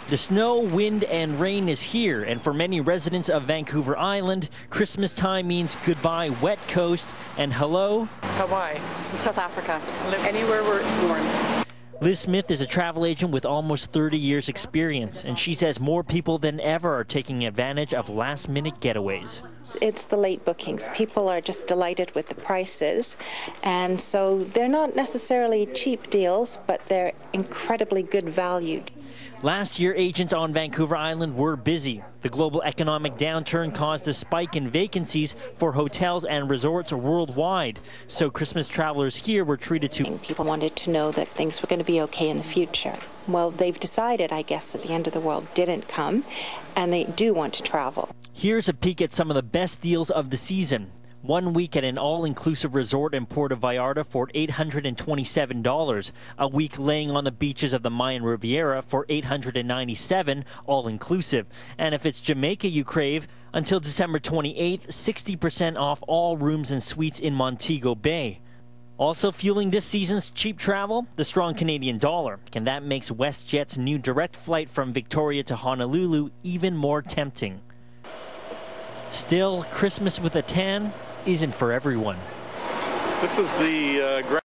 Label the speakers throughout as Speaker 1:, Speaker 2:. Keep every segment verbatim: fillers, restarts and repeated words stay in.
Speaker 1: The snow, wind, and rain is here, and for many residents of Vancouver Island, Christmas time means goodbye wet coast and hello
Speaker 2: Hawaii,
Speaker 3: South Africa,
Speaker 2: anywhere where it's warm.
Speaker 1: Liz Smith is a travel agent with almost thirty years experience, and she says more people than ever are taking advantage of last-minute getaways.
Speaker 4: It's the late bookings. People are just delighted with the prices, and so they're not necessarily cheap deals, but they're incredibly good value.
Speaker 1: Last year, agents on Vancouver Island were busy. The global economic downturn caused a spike in vacancies for hotels and resorts worldwide. So Christmas travelers here were treated to...
Speaker 4: People wanted to know that things were going to be okay in the future. Well, they've decided, I guess, that the end of the world didn't come, and they do want to travel.
Speaker 1: Here's a peek at some of the best deals of the season. One week at an all-inclusive resort in Puerto Vallarta for eight hundred twenty-seven dollars. A week laying on the beaches of the Mayan Riviera for eight hundred ninety-seven dollars, all-inclusive. And if it's Jamaica you crave, until December twenty-eighth, sixty percent off all rooms and suites in Montego Bay. Also fueling this season's cheap travel, the strong Canadian dollar. And that makes WestJet's new direct flight from Victoria to Honolulu even more tempting. Still, Christmas with a tan isn't for everyone.
Speaker 5: This is the uh, gra-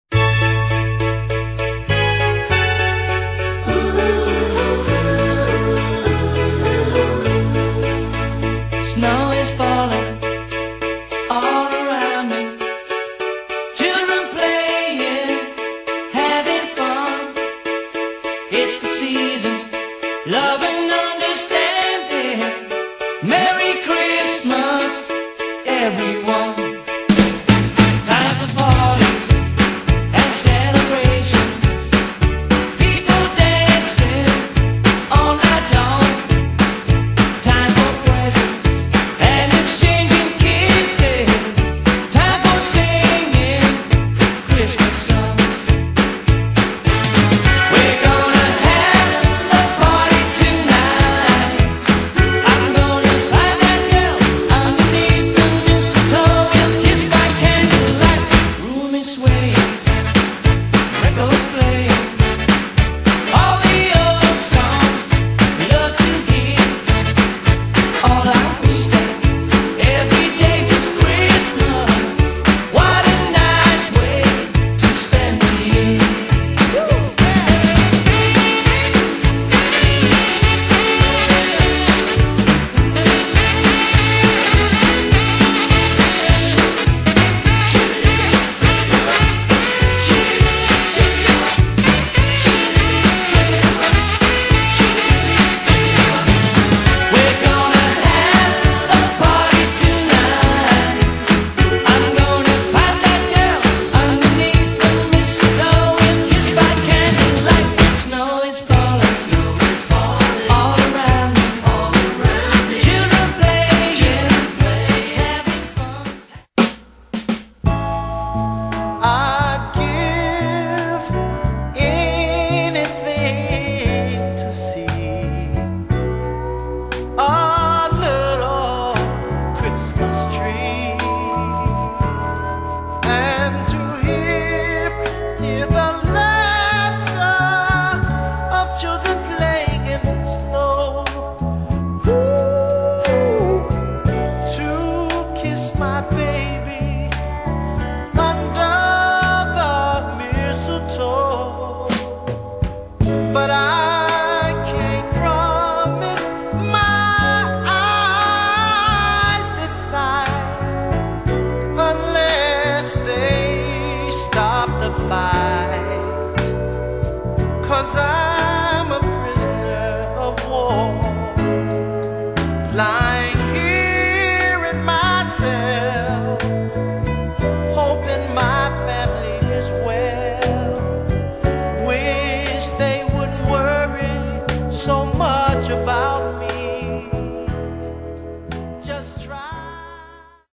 Speaker 6: Snow is falling all around me. Children playing, having fun. It's the season, love and understanding. Merry Christmas, everyone. Time for parties and celebrations. People dancing all night long. Time for presents and exchanging kisses. Time for singing Christmas songs. We're gonna have a party tonight. I'm gonna find that girl underneath the mistletoe and kiss by candlelight. Room is swaying.